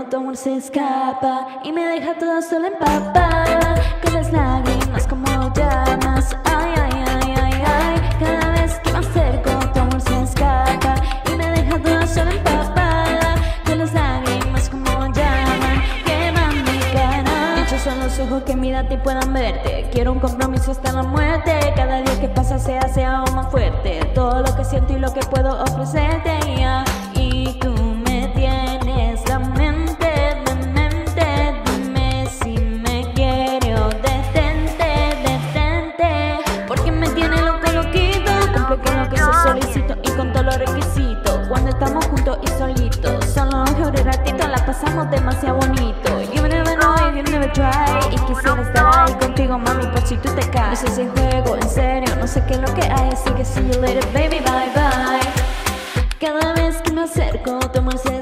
tu amor se escapa y me deja toda sola empapada, con las lágrimas como llamas. Ay, ay, ay, ay, ay. Cada vez que me acerco tu amor se escapa y me deja toda sola empapada, con las lágrimas como llaman, queman mi cara. Dichos son los ojos que miran y puedan verte. Quiero un compromiso hasta la muerte. Cada día que pasa se hace aún más fuerte todo lo que siento y lo que puedo ofrecerte, yeah. Y tú me tienes la mente demente. Dime si me quiere o detente, detente, porque me tiene loco, loquito. Cumple con lo que yo solicito y con todos los requisitos. Cuando estamos juntos y solitos, solo un ratito la pasamos demasiado bonito. You never know if you never try. Y quisiera estar ahí contigo, mami, por si tú te caes. No sé si juego, en serio, no sé qué es lo que hay. Así que see you later, baby, bye bye. Cada vez que me acerco, tu amor se